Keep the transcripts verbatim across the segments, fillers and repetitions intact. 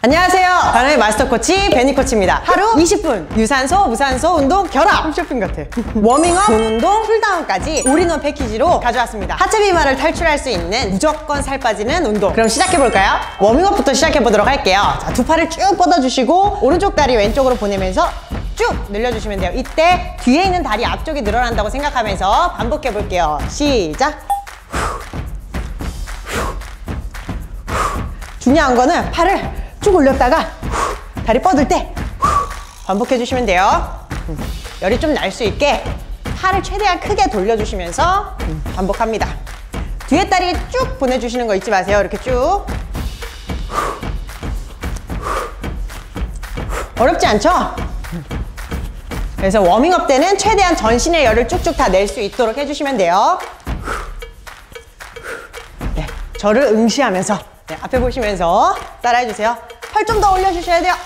안녕하세요. 바람의 마스터 코치 베니 코치입니다. 하루 이십 분 유산소, 무산소 운동 결합. 홈쇼핑 같아. 워밍업, 본 운동, 쿨다운까지 올인원 패키지로 가져왔습니다. 하체 비만을 탈출할 수 있는 무조건 살 빠지는 운동. 그럼 시작해볼까요? 워밍업부터 시작해보도록 할게요. 자, 두 팔을 쭉 뻗어주시고 오른쪽 다리 왼쪽으로 보내면서 쭉 늘려주시면 돼요. 이때 뒤에 있는 다리 앞쪽이 늘어난다고 생각하면서 반복해볼게요. 시작. 중요한 거는 팔을 쭉 올렸다가 다리 뻗을 때 반복해 주시면 돼요. 열이 좀 날 수 있게 팔을 최대한 크게 돌려주시면서 반복합니다. 뒤에 다리 쭉 보내주시는 거 잊지 마세요. 이렇게 쭉. 어렵지 않죠? 그래서 워밍업 때는 최대한 전신의 열을 쭉쭉 다 낼 수 있도록 해주시면 돼요. 네, 저를 응시하면서 네, 앞에 보시면서 따라해주세요. 팔 좀 더 올려주셔야 돼요.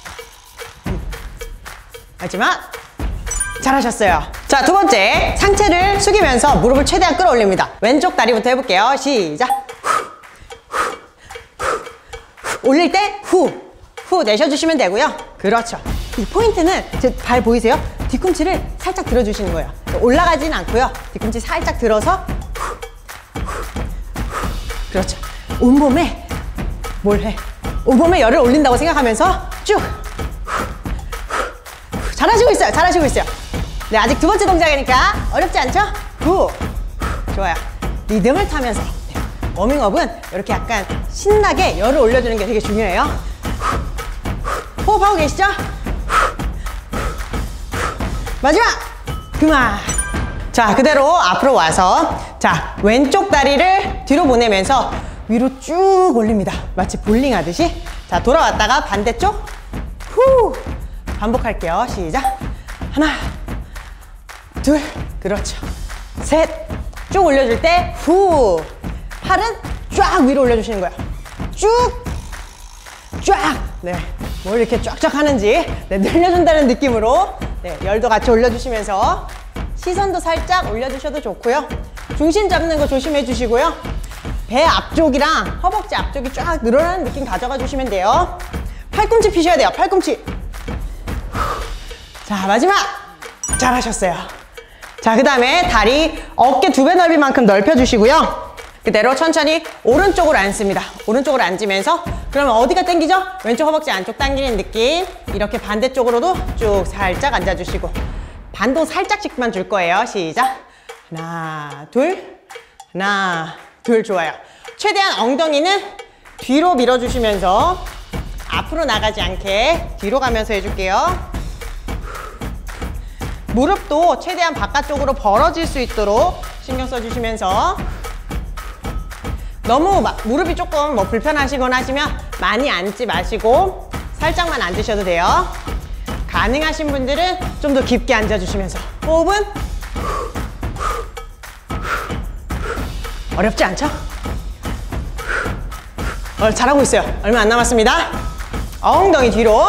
마지막. 잘하셨어요. 자, 두 번째, 상체를 숙이면서 무릎을 최대한 끌어올립니다. 왼쪽 다리부터 해볼게요. 시작. 올릴 때 후, 후 내셔주시면 되고요. 그렇죠. 이 포인트는 제 발 보이세요? 뒤꿈치를 살짝 들어주시는 거예요. 올라가진 않고요. 뒤꿈치 살짝 들어서 그렇죠. 온몸에 뭘 해? 온몸에 열을 올린다고 생각하면서 쭉. 잘하시고 있어요. 잘하시고 있어요. 네, 아직 두 번째 동작이니까 어렵지 않죠? 후. 좋아요. 리듬을 타면서. 네. 워밍업은 이렇게 약간 신나게 열을 올려주는 게 되게 중요해요. 호흡하고 계시죠? 마지막. 그만. 자, 그대로 앞으로 와서 자, 왼쪽 다리를 뒤로 보내면서 위로 쭉 올립니다. 마치 볼링 하듯이. 자, 돌아왔다가 반대쪽. 후. 반복할게요. 시작. 하나, 둘, 그렇죠. 셋. 쭉 올려줄 때 후. 팔은 쫙 위로 올려주시는 거예요. 쭉. 쫙. 네. 뭘 이렇게 쫙쫙 하는지 네, 늘려준다는 느낌으로 네, 열도 같이 올려주시면서 시선도 살짝 올려주셔도 좋고요. 중심 잡는 거 조심해 주시고요. 배 앞쪽이랑 허벅지 앞쪽이 쫙 늘어나는 느낌 가져가 주시면 돼요. 팔꿈치 피셔야 돼요. 팔꿈치. 자, 마지막. 잘하셨어요. 자, 그 다음에 다리 어깨 두 배 넓이만큼 넓혀주시고요. 그대로 천천히 오른쪽으로 앉습니다. 오른쪽으로 앉으면서 그러면 어디가 당기죠? 왼쪽 허벅지 안쪽 당기는 느낌. 이렇게 반대쪽으로도 쭉 살짝 앉아주시고 반동 살짝씩만 줄 거예요. 시작. 하나, 둘, 하나, 둘. 좋아요. 최대한 엉덩이는 뒤로 밀어주시면서 앞으로 나가지 않게 뒤로 가면서 해줄게요. 무릎도 최대한 바깥쪽으로 벌어질 수 있도록 신경 써주시면서 너무 막 무릎이 조금 뭐 불편하시거나 하시면 많이 앉지 마시고 살짝만 앉으셔도 돼요. 가능하신 분들은 좀 더 깊게 앉아주시면서 호흡은 어렵지 않죠? 어, 잘하고 있어요. 얼마 안 남았습니다. 엉덩이 뒤로.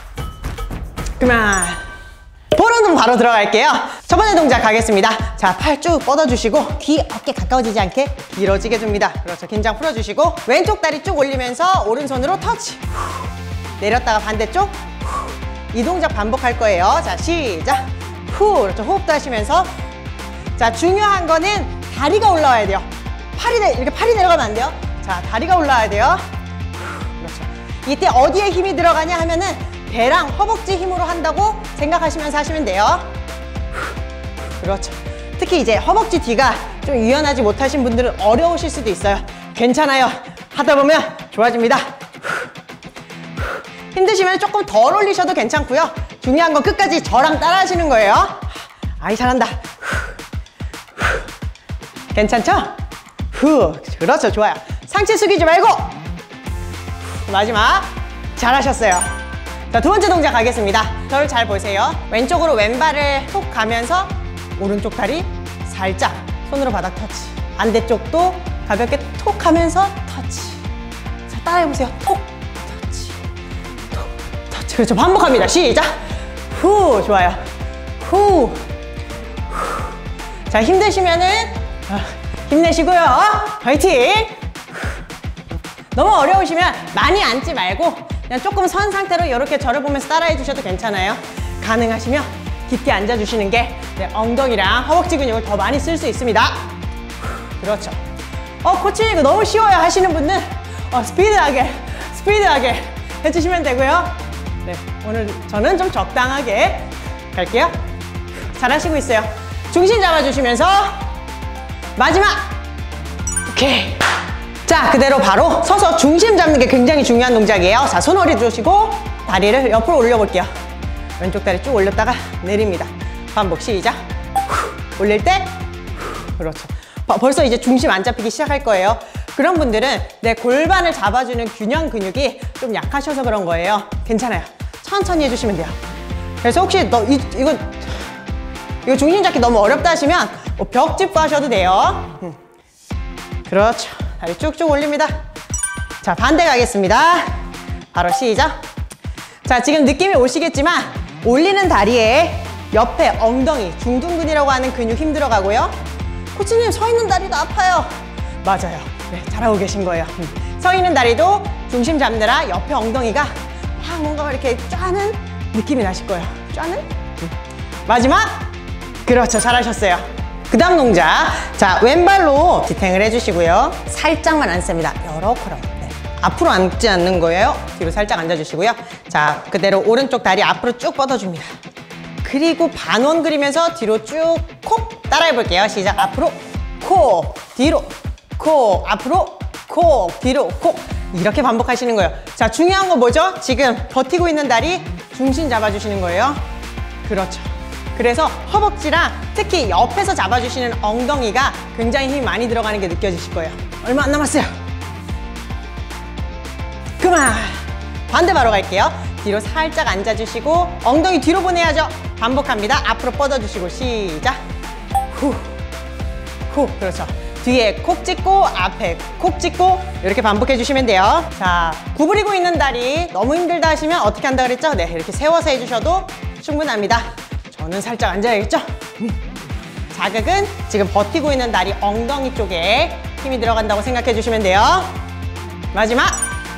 그만. 볼 운동 바로 들어갈게요. 첫 번째 동작 가겠습니다. 자, 팔 쭉 뻗어주시고 귀, 어깨 가까워지지 않게 길어지게 줍니다. 그렇죠. 긴장 풀어주시고 왼쪽 다리 쭉 올리면서 오른손으로 터치. 내렸다가 반대쪽. 이 동작 반복할 거예요. 자, 시작. 후. 그렇죠. 호흡도 하시면서. 자, 중요한 거는 다리가 올라와야 돼요. 팔이 내, 이렇게 팔이 내려가면 안 돼요. 자, 다리가 올라와야 돼요. 그렇죠. 이때 어디에 힘이 들어가냐 하면은 배랑 허벅지 힘으로 한다고 생각하시면서 하시면 돼요. 그렇죠. 특히 이제 허벅지 뒤가 좀 유연하지 못하신 분들은 어려우실 수도 있어요. 괜찮아요. 하다 보면 좋아집니다. 힘드시면 조금 덜 올리셔도 괜찮고요. 중요한 건 끝까지 저랑 따라 하시는 거예요. 아이, 잘한다. 괜찮죠? 후. 그렇죠. 좋아요. 상체 숙이지 말고. 마지막. 잘하셨어요. 자, 두 번째 동작 가겠습니다. 저를 잘 보세요. 왼쪽으로 왼발을 톡 가면서 오른쪽 다리 살짝 손으로 바닥 터치. 반대쪽도 가볍게 톡 하면서 터치. 자, 따라해보세요. 톡, 터치, 톡, 터치. 그렇죠. 반복합니다. 시작. 후. 좋아요. 후. 후. 자, 힘드시면은 힘내시고요. 화이팅! 너무 어려우시면 많이 앉지 말고 그냥 조금 선 상태로 이렇게 저를 보면서 따라해 주셔도 괜찮아요. 가능하시면 깊게 앉아주시는 게 네, 엉덩이랑 허벅지 근육을 더 많이 쓸 수 있습니다. 그렇죠. 어, 코치 이거 너무 쉬워요 하시는 분은 어, 스피드하게 스피드하게 해주시면 되고요. 네, 오늘 저는 좀 적당하게 갈게요. 잘하시고 있어요. 중심 잡아주시면서 마지막. 오케이. 자, 그대로 바로 서서 중심 잡는 게 굉장히 중요한 동작이에요. 자, 손허리 주시고 다리를 옆으로 올려볼게요. 왼쪽 다리 쭉 올렸다가 내립니다. 반복 시작. 후, 올릴 때 후, 그렇죠. 벌써 이제 중심 안 잡히기 시작할 거예요. 그런 분들은 내 골반을 잡아주는 균형 근육이 좀 약하셔서 그런 거예요. 괜찮아요. 천천히 해주시면 돼요. 그래서 혹시 너 이, 이거 이거 중심 잡기 너무 어렵다 하시면 뭐 벽 짚고 하셔도 돼요. 음. 그렇죠. 다리 쭉쭉 올립니다. 자, 반대 가겠습니다. 바로 시작. 자, 지금 느낌이 오시겠지만 올리는 다리에 옆에 엉덩이, 중둔근이라고 하는 근육 힘 들어가고요. 코치님, 서 있는 다리도 아파요. 맞아요. 네, 잘하고 계신 거예요. 음. 서 있는 다리도 중심 잡느라 옆에 엉덩이가 막 뭔가 이렇게 쫙는 느낌이 나실 거예요. 쫙는? 음. 마지막. 그렇죠. 잘하셨어요. 그 다음 동작. 자, 왼발로 디탱을 해주시고요. 살짝만 앉습니다. 요렇게로. 네. 앞으로 앉지 않는 거예요. 뒤로 살짝 앉아주시고요. 자, 그대로 오른쪽 다리 앞으로 쭉 뻗어줍니다. 그리고 반원 그리면서 뒤로 쭉 콕 따라해 볼게요. 시작. 앞으로 콕, 뒤로 콕, 앞으로 콕, 뒤로 콕. 이렇게 반복하시는 거예요. 자, 중요한 거 뭐죠? 지금 버티고 있는 다리 중심 잡아주시는 거예요. 그렇죠. 그래서 허벅지랑 특히 옆에서 잡아주시는 엉덩이가 굉장히 힘이 많이 들어가는 게 느껴지실 거예요. 얼마 안 남았어요. 그만. 반대 바로 갈게요. 뒤로 살짝 앉아주시고 엉덩이 뒤로 보내야죠. 반복합니다. 앞으로 뻗어주시고 시작. 후, 후. 그렇죠. 뒤에 콕 찍고 앞에 콕 찍고 이렇게 반복해 주시면 돼요. 자, 구부리고 있는 다리 너무 힘들다 하시면 어떻게 한다 그랬죠? 네, 이렇게 세워서 해주셔도 충분합니다. 저는 살짝 앉아야겠죠? 음. 자극은 지금 버티고 있는 다리 엉덩이 쪽에 힘이 들어간다고 생각해 주시면 돼요. 마지막.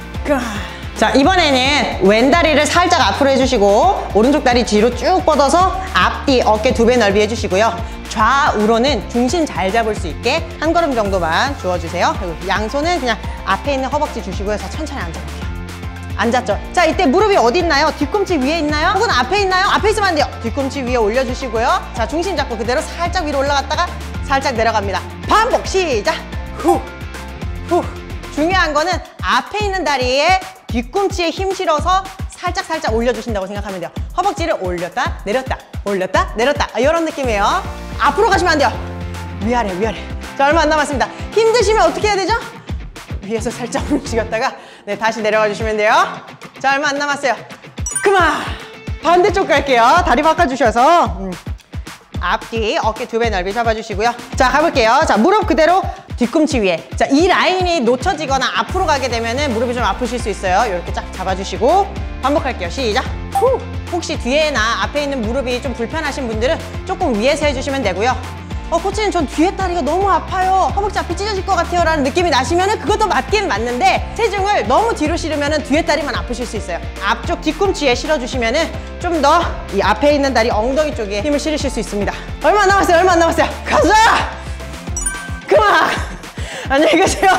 자, 이번에는 왼다리를 살짝 앞으로 해주시고 오른쪽 다리 뒤로 쭉 뻗어서 앞뒤 어깨 두 배 넓이 해주시고요. 좌우로는 중심 잘 잡을 수 있게 한 걸음 정도만 주워주세요. 그리고 양손은 그냥 앞에 있는 허벅지 주시고요. 자, 천천히 앉아볼게요. 앉았죠? 자, 이때 무릎이 어디 있나요? 뒤꿈치 위에 있나요? 혹은 앞에 있나요? 앞에 있으면 안 돼요. 뒤꿈치 위에 올려주시고요. 자, 중심 잡고 그대로 살짝 위로 올라갔다가 살짝 내려갑니다. 반복 시작. 후, 후. 중요한 거는 앞에 있는 다리에 뒤꿈치에 힘 실어서 살짝 살짝 올려주신다고 생각하면 돼요. 허벅지를 올렸다 내렸다 올렸다 내렸다 이런 느낌이에요. 앞으로 가시면 안 돼요. 위아래 위아래. 자, 얼마 안 남았습니다. 힘드시면 어떻게 해야 되죠? 위에서 살짝 움직였다가 네, 다시 내려가 주시면 돼요. 자, 얼마 안 남았어요. 그만. 반대쪽 갈게요. 다리 바꿔주셔서 음. 앞뒤 어깨 두 배 넓이 잡아주시고요. 자, 가볼게요. 자, 무릎 그대로 뒤꿈치 위에. 자, 이 라인이 놓쳐지거나 앞으로 가게 되면은 무릎이 좀 아프실 수 있어요. 이렇게 쫙 잡아주시고 반복할게요. 시작. 후. 혹시 뒤에나 앞에 있는 무릎이 좀 불편하신 분들은 조금 위에서 해주시면 되고요. 어, 코치님, 전 뒤에 다리가 너무 아파요. 허벅지 앞이 찢어질 것 같아요. 라는 느낌이 나시면은 그것도 맞긴 맞는데 체중을 너무 뒤로 실으면은 뒤에 다리만 아프실 수 있어요. 앞쪽 뒤꿈치에 실어주시면은 좀 더 이 앞에 있는 다리 엉덩이 쪽에 힘을 실으실 수 있습니다. 얼마 안 남았어요. 얼마 안 남았어요. 가자! 그만! 안녕히 계세요.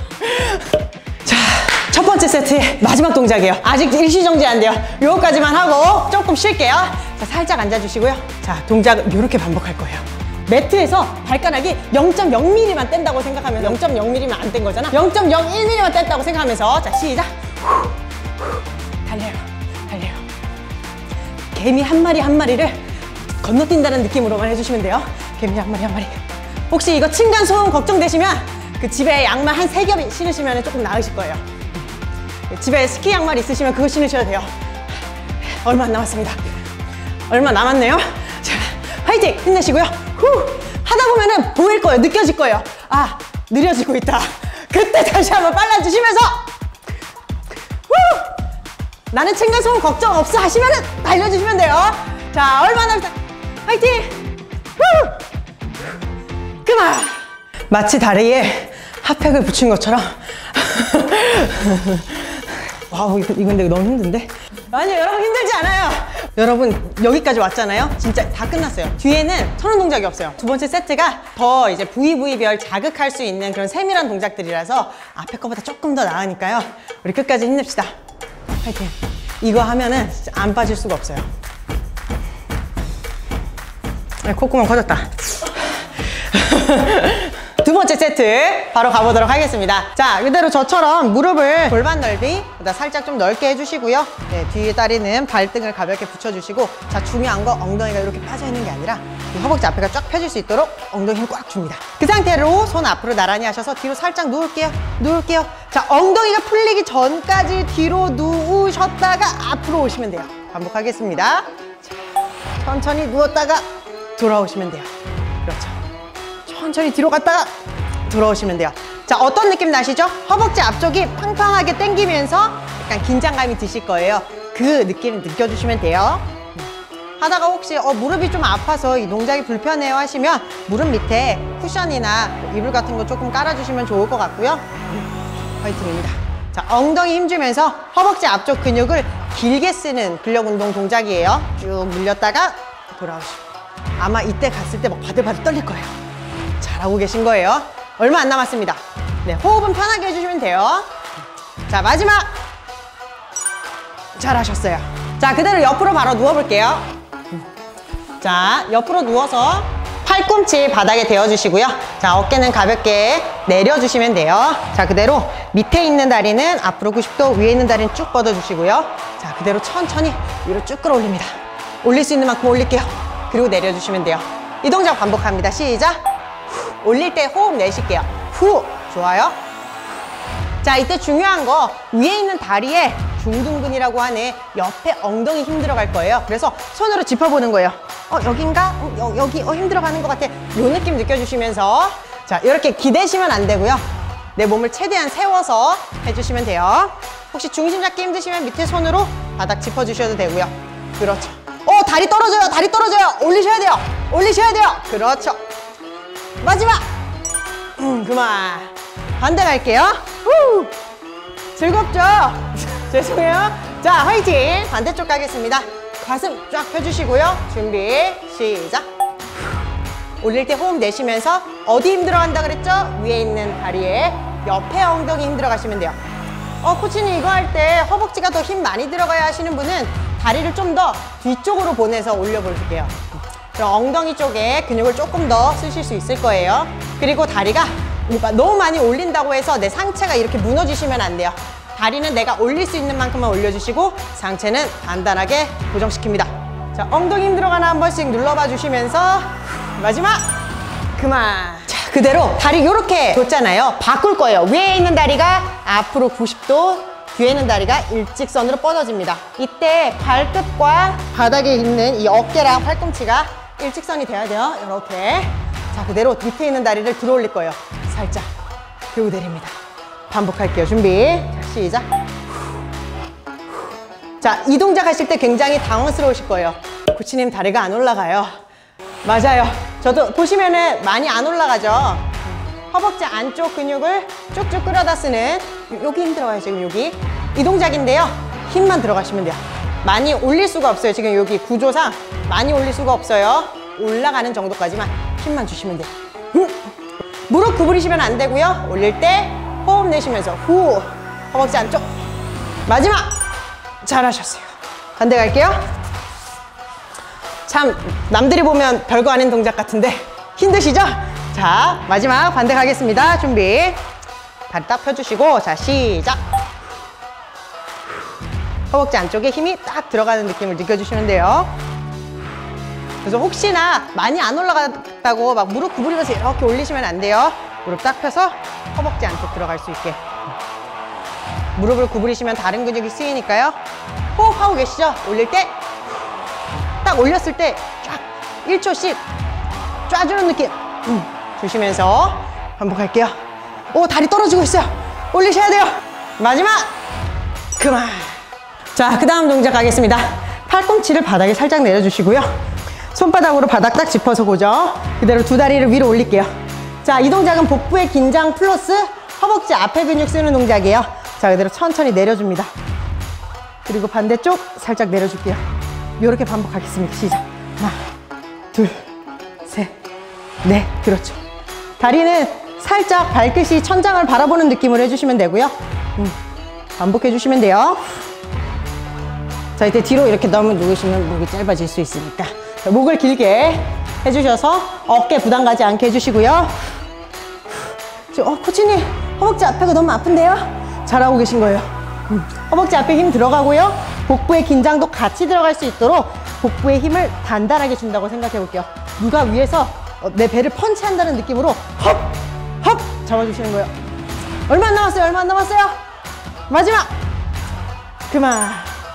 자, 첫 번째 세트의 마지막 동작이에요. 아직 일시정지 안 돼요. 요거까지만 하고 조금 쉴게요. 자, 살짝 앉아주시고요. 자, 동작은 이렇게 반복할 거예요. 매트에서 발가락이 영 점 영 밀리미터만 뗀다고 생각하면 영 점 영 밀리미터만 안 뗀 거잖아. 영 점 영일 밀리미터만 뗀다고 생각하면서 자, 시작. 후, 후, 달려요. 달려요. 개미 한 마리 한 마리를 건너뛴다는 느낌으로만 해주시면 돼요. 개미 한 마리 한 마리. 혹시 이거 층간소음 걱정되시면 그 집에 양말 한 세 겹 신으시면 조금 나으실 거예요. 집에 스키 양말 있으시면 그거 신으셔도 돼요. 얼마 안 남았습니다. 얼마 남았네요. 자, 화이팅! 힘내시고요. 후! 하다 보면은 보일 거예요. 느껴질 거예요. 아, 느려지고 있다. 그때 다시 한번 빨라주시면서 후! 나는 층간소음 걱정 없어 하시면은 달려주시면 돼요. 자, 얼마 남았다. 화이팅! 후! 그만! 마치 다리에 핫팩을 붙인 것처럼 와우, 이거, 이거 근데 너무 힘든데? 아니요, 여러분 힘들지 않아요. 여러분 여기까지 왔잖아요. 진짜 다 끝났어요. 뒤에는 천원 동작이 없어요. 두 번째 세트가 더 이제 부위 부위별 자극할 수 있는 그런 세밀한 동작들이라서 앞에 거보다 조금 더 나으니까요. 우리 끝까지 힘냅시다. 파이팅. 이거 하면은 진짜 안 빠질 수가 없어요. 네, 콧구멍 커졌다. 두 번째 세트 바로 가보도록 하겠습니다. 자, 그대로 저처럼 무릎을 골반 넓이 살짝 좀 넓게 해주시고요. 네, 뒤에 다리는 발등을 가볍게 붙여주시고, 자, 중요한 거 엉덩이가 이렇게 빠져있는 게 아니라 이 허벅지 앞에가 쫙 펴질 수 있도록 엉덩이 힘 꽉 줍니다. 그 상태로 손 앞으로 나란히 하셔서 뒤로 살짝 누울게요. 누울게요. 자, 엉덩이가 풀리기 전까지 뒤로 누우셨다가 앞으로 오시면 돼요. 반복하겠습니다. 자, 천천히 누웠다가 돌아오시면 돼요. 그렇죠. 천천히 뒤로 갔다가 돌아오시면 돼요. 자, 어떤 느낌 나시죠? 허벅지 앞쪽이 팡팡하게 당기면서 약간 긴장감이 드실 거예요. 그 느낌을 느껴주시면 돼요. 하다가 혹시 어, 무릎이 좀 아파서 이 동작이 불편해요 하시면 무릎 밑에 쿠션이나 이불 같은 거 조금 깔아주시면 좋을 것 같고요. 화이팅입니다. 자, 엉덩이 힘주면서 허벅지 앞쪽 근육을 길게 쓰는 근력 운동 동작이에요. 쭉 늘렸다가 돌아오시고, 아마 이때 갔을 때 막 바들바들 떨릴 거예요. 잘하고 계신 거예요. 얼마 안 남았습니다. 네, 호흡은 편하게 해주시면 돼요. 자, 마지막. 잘하셨어요. 자, 그대로 옆으로 바로 누워볼게요. 자, 옆으로 누워서 팔꿈치 바닥에 대어주시고요. 자, 어깨는 가볍게 내려주시면 돼요. 자, 그대로 밑에 있는 다리는 앞으로 구십 도, 위에 있는 다리는 쭉 뻗어주시고요. 자, 그대로 천천히 위로 쭉 끌어올립니다. 올릴 수 있는 만큼 올릴게요. 그리고 내려주시면 돼요. 이 동작 반복합니다. 시작. 후, 올릴 때 호흡 내쉴게요. 후. 좋아요. 자, 이때 중요한 거 위에 있는 다리에 중둔근이라고 하는 옆에 엉덩이 힘 들어갈 거예요. 그래서 손으로 짚어보는 거예요. 어, 여긴가? 어, 여, 여기 어, 힘 들어가는 것 같아. 이 느낌 느껴주시면서, 자, 이렇게 기대시면 안 되고요. 내 몸을 최대한 세워서 해주시면 돼요. 혹시 중심 잡기 힘드시면 밑에 손으로 바닥 짚어주셔도 되고요. 그렇죠. 어, 다리 떨어져요. 다리 떨어져요. 올리셔야 돼요. 올리셔야 돼요. 그렇죠. 마지막. 음, 그만. 반대 갈게요. 후. 즐겁죠? 죄송해요. 자, 화이팅. 반대쪽 가겠습니다. 가슴 쫙 펴주시고요. 준비, 시작. 올릴 때 호흡 내쉬면서 어디 힘들어 한다 그랬죠? 위에 있는 다리에 옆에 엉덩이 힘들어 가시면 돼요. 어, 코치님 이거 할 때 허벅지가 더 힘 많이 들어가야 하시는 분은 다리를 좀 더 뒤쪽으로 보내서 올려볼게요. 그럼 엉덩이 쪽에 근육을 조금 더 쓰실 수 있을 거예요. 그리고 다리가 너무 많이 올린다고 해서 내 상체가 이렇게 무너지시면 안 돼요. 다리는 내가 올릴 수 있는 만큼만 올려주시고 상체는 단단하게 고정시킵니다. 자, 엉덩이 힘 들어가나 한 번씩 눌러봐 주시면서 마지막. 그만. 자, 그대로 다리 이렇게 뒀잖아요. 바꿀 거예요. 위에 있는 다리가 앞으로 구십 도, 뒤에 있는 다리가 일직선으로 뻗어집니다. 이때 발끝과 바닥에 있는 이 어깨랑 팔꿈치가 일직선이 돼야 돼요. 이렇게. 자, 그대로 밑에 있는 다리를 들어 올릴 거예요. 살짝. 그리고 내립니다. 반복할게요. 준비. 자, 시작. 자, 이 동작 하실 때 굉장히 당황스러우실 거예요. 코치님 다리가 안 올라가요. 맞아요. 저도 보시면은 많이 안 올라가죠. 허벅지 안쪽 근육을 쭉쭉 끌어다 쓰는, 여기 힘 들어가요. 지금 여기 이 동작인데요. 힘만 들어가시면 돼요. 많이 올릴 수가 없어요. 지금 여기 구조상 많이 올릴 수가 없어요. 올라가는 정도까지만 힘만 주시면 돼요. 후. 무릎 구부리시면 안 되고요. 올릴 때 호흡 내쉬면서 후. 허벅지 안쪽. 마지막. 잘하셨어요. 반대 갈게요. 참 남들이 보면 별거 아닌 동작 같은데 힘드시죠? 자, 마지막 반대 가겠습니다. 준비. 다리 딱 펴주시고, 자, 시작. 허벅지 안쪽에 힘이 딱 들어가는 느낌을 느껴주시면 돼요. 그래서 혹시나 많이 안 올라갔다고 막 무릎 구부리면서 이렇게 올리시면 안 돼요. 무릎 딱 펴서 허벅지 안쪽 들어갈 수 있게. 무릎을 구부리시면 다른 근육이 쓰이니까요. 호흡하고 계시죠? 올릴 때 딱 올렸을 때 쫙 일 초씩 쫙주는 느낌 음, 주시면서 반복할게요. 오, 다리 떨어지고 있어요. 올리셔야 돼요. 마지막. 그만. 자, 그 다음 동작 가겠습니다. 팔꿈치를 바닥에 살짝 내려주시고요. 손바닥으로 바닥 딱 짚어서 고정. 그대로 두 다리를 위로 올릴게요. 자, 이 동작은 복부의 긴장 플러스 허벅지 앞에 근육 쓰는 동작이에요. 자, 그대로 천천히 내려줍니다. 그리고 반대쪽 살짝 내려줄게요. 이렇게 반복하겠습니다. 시작. 하나, 둘, 셋, 넷. 그렇죠. 다리는 살짝 발끝이 천장을 바라보는 느낌으로 해주시면 되고요. 음, 반복해주시면 돼요. 자, 이때 뒤로 이렇게 너무 누우시면 목이 짧아질 수 있으니까 자, 목을 길게 해주셔서 어깨 부담 가지 않게 해주시고요. 어, 코치님, 허벅지 앞에가 너무 아픈데요? 잘하고 계신 거예요. 음, 허벅지 앞에 힘 들어가고요. 복부의 긴장도 같이 들어갈 수 있도록 복부의 힘을 단단하게 준다고 생각해 볼게요. 누가 위에서 내 배를 펀치한다는 느낌으로 헙! 헙! 잡아주시는 거예요. 얼마 안 남았어요? 얼마 안 남았어요? 마지막! 그만!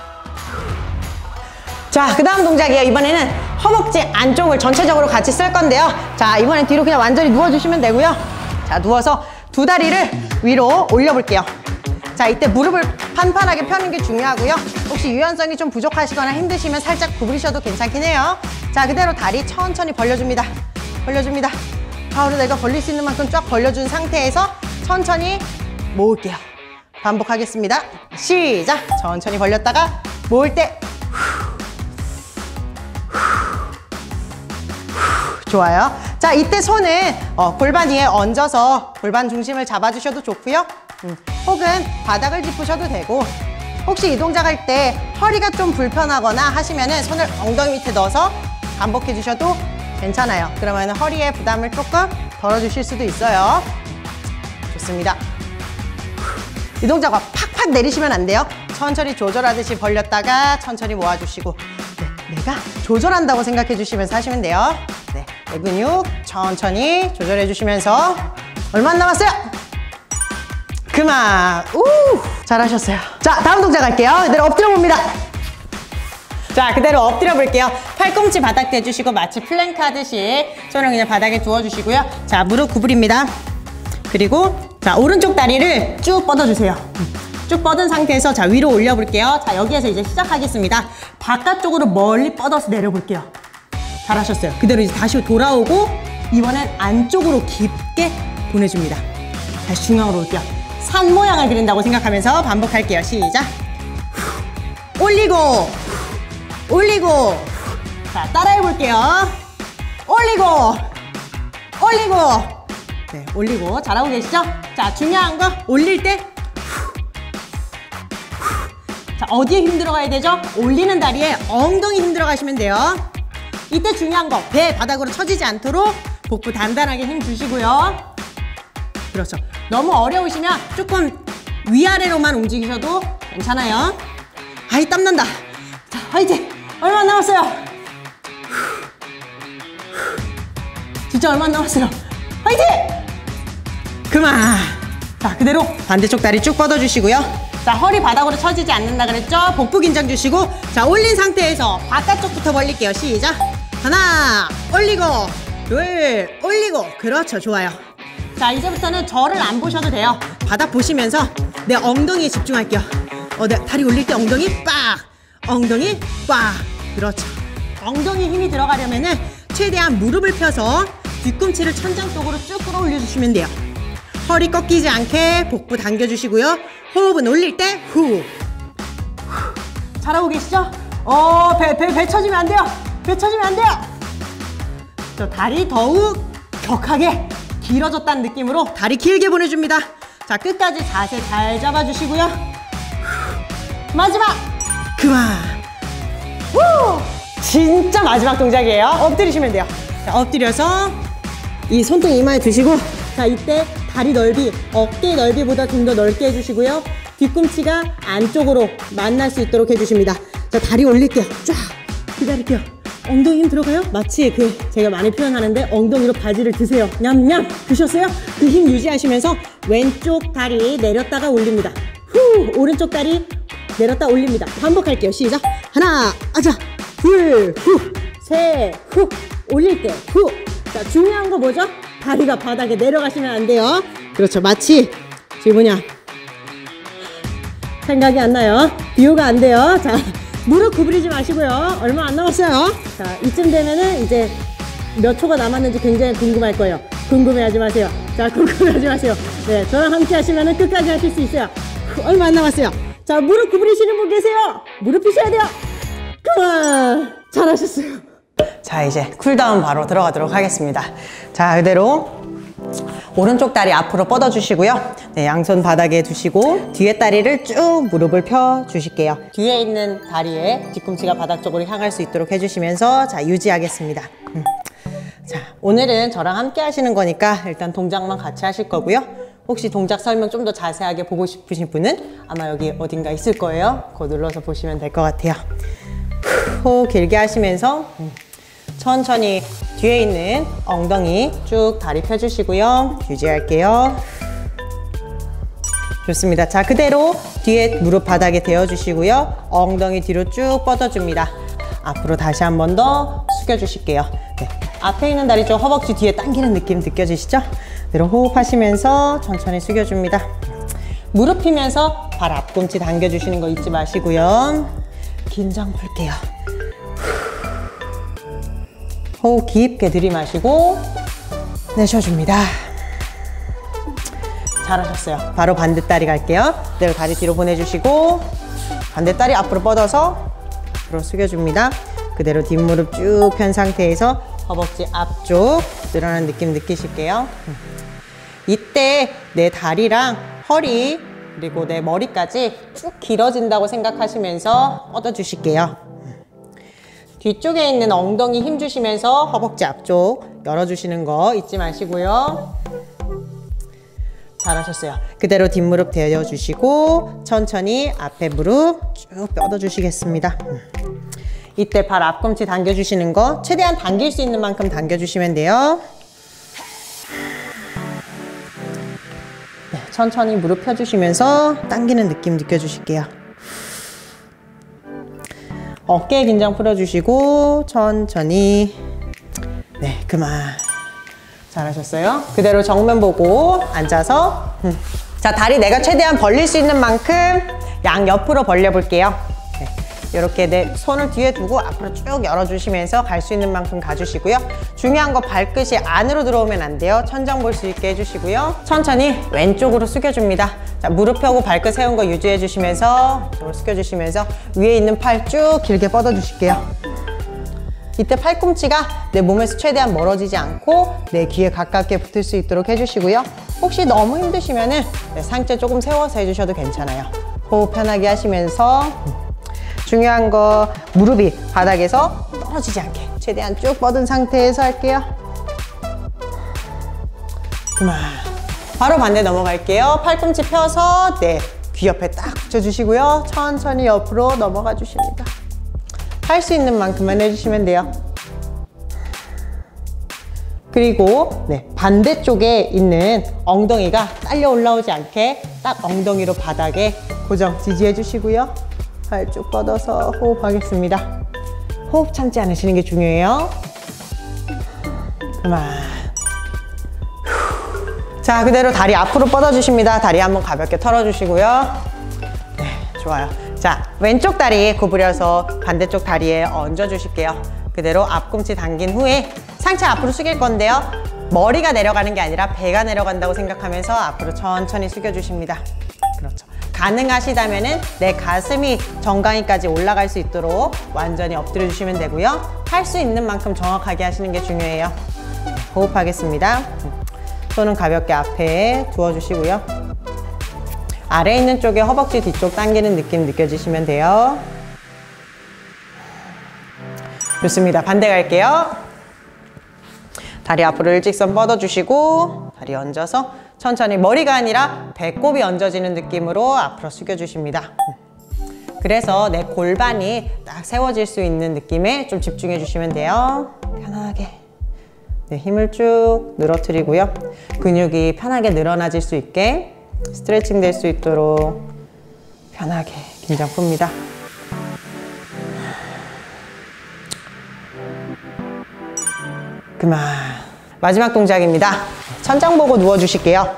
자, 그 다음 동작이에요. 이번에는 허벅지 안쪽을 전체적으로 같이 쓸 건데요. 자, 이번엔 뒤로 그냥 완전히 누워주시면 되고요. 자, 누워서 두 다리를 위로 올려볼게요. 자, 이때 무릎을 판판하게 펴는 게 중요하고요. 혹시 유연성이 좀 부족하시거나 힘드시면 살짝 구부리셔도 괜찮긴 해요. 자, 그대로 다리 천천히 벌려줍니다. 벌려줍니다. 바로 내가 벌릴 수 있는 만큼 쫙 벌려준 상태에서 천천히 모을게요. 반복하겠습니다. 시작! 천천히 벌렸다가 모을 때 좋아요. 자, 이때 손은 어, 골반 위에 얹어서 골반 중심을 잡아주셔도 좋고요. 음, 혹은 바닥을 짚으셔도 되고, 혹시 이 동작 할 때 허리가 좀 불편하거나 하시면은 손을 엉덩이 밑에 넣어서 반복해 주셔도 괜찮아요. 그러면 허리에 부담을 조금 덜어주실 수도 있어요. 좋습니다. 이 동작과 팍팍 내리시면 안 돼요. 천천히 조절하듯이 벌렸다가 천천히 모아주시고, 네, 내가 조절한다고 생각해 주시면서 하시면 돼요. 네, 내 근육 천천히 조절해 주시면서. 얼마 안 남았어요? 그만. 우, 잘하셨어요. 자, 다음 동작 할게요. 그대로 엎드려 봅니다. 자, 그대로 엎드려 볼게요. 팔꿈치 바닥 대주시고 마치 플랭크 하듯이 손을 그냥 바닥에 두어주시고요. 자, 무릎 구부립니다. 그리고 자, 오른쪽 다리를 쭉 뻗어주세요. 쭉 뻗은 상태에서 자, 위로 올려볼게요. 자, 여기에서 이제 시작하겠습니다. 바깥쪽으로 멀리 뻗어서 내려볼게요. 잘하셨어요. 그대로 이제 다시 돌아오고 이번엔 안쪽으로 깊게 보내줍니다. 다시 중앙으로 올게요. 산 모양을 그린다고 생각하면서 반복할게요. 시작. 올리고 올리고. 자, 따라해볼게요. 올리고 올리고. 네, 올리고. 잘하고 계시죠? 자, 중요한 거 올릴 때 자, 어디에 힘 들어가야 되죠? 올리는 다리에 엉덩이 힘 들어가시면 돼요. 이때 중요한 거, 배 바닥으로 처지지 않도록 복부 단단하게 힘 주시고요. 그렇죠. 너무 어려우시면 조금 위아래로만 움직이셔도 괜찮아요. 아이, 땀난다. 자, 화이팅! 얼마 안 남았어요? 진짜 얼마 안 남았어요? 화이팅! 그만! 자, 그대로 반대쪽 다리 쭉 뻗어주시고요. 자, 허리 바닥으로 처지지 않는다 그랬죠? 복부 긴장 주시고, 자, 올린 상태에서 바깥쪽부터 벌릴게요. 시작! 하나, 올리고, 둘, 올리고. 그렇죠, 좋아요. 자, 이제부터는 저를 안 보셔도 돼요. 바닥 보시면서 내 엉덩이에 집중할게요. 어, 내 다리 올릴 때 엉덩이 빡! 엉덩이 빡! 그렇죠. 엉덩이 힘이 들어가려면은 최대한 무릎을 펴서 뒤꿈치를 천장 쪽으로 쭉 끌어올려 주시면 돼요. 허리 꺾이지 않게 복부 당겨주시고요. 호흡은 올릴 때 후. 잘하고 계시죠? 어, 배, 배, 배 쳐지면 안 돼요. 배 쳐지면 안 돼요. 저 다리 더욱 격하게 길어졌다는 느낌으로 다리 길게 보내줍니다. 자, 끝까지 자세 잘 잡아주시고요. 마지막! 그만! 후! 진짜 마지막 동작이에요. 엎드리시면 돼요. 자, 엎드려서 이 손등 이마에 두시고, 자, 이때 다리 넓이, 어깨 넓이보다 좀 더 넓게 해주시고요. 뒤꿈치가 안쪽으로 만날 수 있도록 해주십니다. 자, 다리 올릴게요. 쫙! 기다릴게요. 엉덩이 힘 들어가요? 마치 그 제가 많이 표현하는데 엉덩이로 바지를 드세요. 냠냠! 드셨어요? 그 힘 유지하시면서 왼쪽 다리 내렸다가 올립니다. 후! 오른쪽 다리 내렸다 올립니다. 반복할게요. 시작! 하나, 아자! 둘, 후! 셋, 후! 올릴 때, 후! 자, 중요한 거 뭐죠? 다리가 바닥에 내려가시면 안 돼요. 그렇죠. 마치 지금 뭐냐 생각이 안 나요. 비호가 안 돼요. 자, 무릎 구부리지 마시고요. 얼마 안 남았어요. 자, 이쯤 되면은 이제 몇 초가 남았는지 굉장히 궁금할 거예요. 궁금해하지 마세요. 자, 궁금해하지 마세요. 네, 저랑 함께 하시면은 끝까지 하실 수 있어요. 얼마 안 남았어요. 자, 무릎 구부리시는 분 계세요? 무릎 펴셔야 돼요. 그만. 잘하셨어요. 자, 이제 쿨다운 바로 들어가도록 하겠습니다. 자, 그대로 오른쪽 다리 앞으로 뻗어 주시고요. 네, 양손 바닥에 두시고 뒤에 다리를 쭉 무릎을 펴 주실게요. 뒤에 있는 다리에 뒤꿈치가 바닥 쪽으로 향할 수 있도록 해주시면서 자, 유지하겠습니다. 음. 자, 오늘은 저랑 함께 하시는 거니까 일단 동작만 같이 하실 거고요. 혹시 동작 설명 좀 더 자세하게 보고 싶으신 분은 아마 여기 어딘가 있을 거예요. 그거 눌러서 보시면 될 것 같아요. 호흡 길게 하시면서 음. 천천히 뒤에 있는 엉덩이 쭉 다리 펴주시고요. 유지할게요. 좋습니다. 자, 그대로 뒤에 무릎 바닥에 대어주시고요. 엉덩이 뒤로 쭉 뻗어줍니다. 앞으로 다시 한 번 더 숙여주실게요. 네. 앞에 있는 다리 쪽 허벅지 뒤에 당기는 느낌 느껴지시죠? 그대로 호흡하시면서 천천히 숙여줍니다. 무릎 펴면서 발 앞꿈치 당겨주시는 거 잊지 마시고요. 긴장 풀게요. 호흡 깊게 들이마시고 내쉬어줍니다. 잘하셨어요. 바로 반대다리 갈게요. 그대로 다리 뒤로 보내주시고 반대다리 앞으로 뻗어서 앞으로 숙여줍니다. 그대로 뒷무릎 쭉 편 상태에서 허벅지 앞쪽 늘어나는 느낌 느끼실게요. 이때 내 다리랑 허리 그리고 내 머리까지 쭉 길어진다고 생각하시면서 뻗어주실게요. 뒤쪽에 있는 엉덩이 힘 주시면서 허벅지 앞쪽 열어주시는 거 잊지 마시고요. 잘하셨어요. 그대로 뒷무릎 대어주시고 천천히 앞에 무릎 쭉 뻗어주시겠습니다. 이때 발 앞꿈치 당겨주시는 거 최대한 당길 수 있는 만큼 당겨주시면 돼요. 네, 천천히 무릎 펴주시면서 당기는 느낌 느껴주실게요. 어깨 긴장 풀어주시고 천천히 네, 그만. 잘하셨어요. 그대로 정면 보고 앉아서 음. 자, 다리 내가 최대한 벌릴 수 있는 만큼 양옆으로 벌려볼게요. 네, 이렇게 내 손을 뒤에 두고 앞으로 쭉 열어주시면서 갈 수 있는 만큼 가주시고요. 중요한 거 발끝이 안으로 들어오면 안 돼요. 천장 볼 수 있게 해주시고요. 천천히 왼쪽으로 숙여줍니다. 자, 무릎 펴고 발끝 세운 거 유지해 주시면서 이쪽으로 숙여주시면서 위에 있는 팔 쭉 길게 뻗어 주실게요. 이때 팔꿈치가 내 몸에서 최대한 멀어지지 않고 내 귀에 가깝게 붙을 수 있도록 해주시고요. 혹시 너무 힘드시면은 네, 상체 조금 세워서 해주셔도 괜찮아요. 호흡 편하게 하시면서 중요한 거 무릎이 바닥에서 떨어지지 않게 최대한 쭉 뻗은 상태에서 할게요. 그만. 바로 반대 넘어갈게요. 팔꿈치 펴서 네, 귀 옆에 딱 붙여주시고요. 천천히 옆으로 넘어가 주십니다. 할 수 있는 만큼만 해주시면 돼요. 그리고 네, 반대쪽에 있는 엉덩이가 딸려 올라오지 않게 딱 엉덩이로 바닥에 고정 지지해 주시고요. 발 쭉 뻗어서 호흡하겠습니다. 호흡 참지 않으시는 게 중요해요. 그만. 자, 그대로 다리 앞으로 뻗어주십니다. 다리 한번 가볍게 털어주시고요. 네, 좋아요. 자, 왼쪽 다리 구부려서 반대쪽 다리에 얹어주실게요. 그대로 앞꿈치 당긴 후에 상체 앞으로 숙일 건데요. 머리가 내려가는 게 아니라 배가 내려간다고 생각하면서 앞으로 천천히 숙여주십니다. 그렇죠. 가능하시다면은 내 가슴이 정강이까지 올라갈 수 있도록 완전히 엎드려 주시면 되고요. 할 수 있는 만큼 정확하게 하시는 게 중요해요. 호흡하겠습니다. 손은 가볍게 앞에 두어주시고요. 아래에 있는 쪽에 허벅지 뒤쪽 당기는 느낌 느껴지시면 돼요. 좋습니다. 반대 갈게요. 다리 앞으로 일직선 뻗어주시고 다리 얹어서 천천히 머리가 아니라 배꼽이 얹어지는 느낌으로 앞으로 숙여주십니다. 그래서 내 골반이 딱 세워질 수 있는 느낌에 좀 집중해 주시면 돼요. 편하게. 네, 힘을 쭉 늘어뜨리고요. 근육이 편하게 늘어나질 수 있게 스트레칭 될 수 있도록 편하게 긴장 풉니다. 그만. 마지막 동작입니다. 천장 보고 누워주실게요.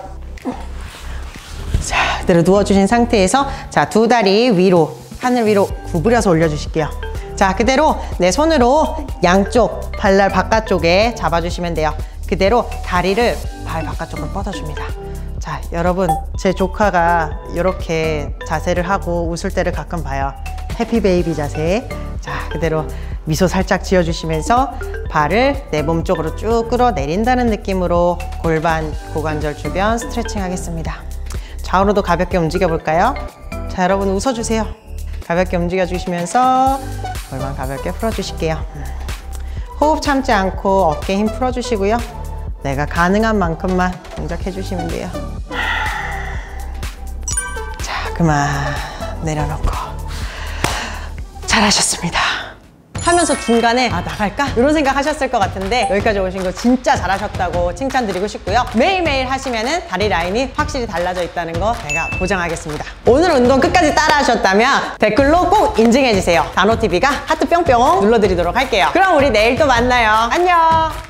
자, 그대로 누워주신 상태에서 자, 두 다리 위로, 하늘 위로 구부려서 올려주실게요. 자, 그대로 내 손으로 양쪽 발날 바깥쪽에 잡아주시면 돼요. 그대로 다리를 발 바깥쪽으로 뻗어줍니다. 자, 자, 여러분, 제 조카가 이렇게 자세를 하고 웃을 때를 가끔 봐요. 해피 베이비 자세. 자, 그대로 미소 살짝 지어주시면서 발을 내 몸 쪽으로 쭉 끌어내린다는 느낌으로 골반, 고관절 주변 스트레칭 하겠습니다. 좌우로도 가볍게 움직여 볼까요? 자, 여러분 웃어주세요. 가볍게 움직여 주시면서 골반 가볍게 풀어주실게요. 호흡 참지 않고 어깨 힘 풀어주시고요. 내가 가능한 만큼만 동작해 주시면 돼요. 자, 그만 내려놓고. 잘하셨습니다. 하면서 중간에 아 나갈까? 이런 생각 하셨을 것 같은데 여기까지 오신 거 진짜 잘하셨다고 칭찬드리고 싶고요. 매일매일 하시면은 다리 라인이 확실히 달라져 있다는 거 제가 보장하겠습니다. 오늘 운동 끝까지 따라 하셨다면 댓글로 꼭 인증해주세요. 단호티비가 하트 뿅뿅 눌러드리도록 할게요. 그럼 우리 내일 또 만나요. 안녕.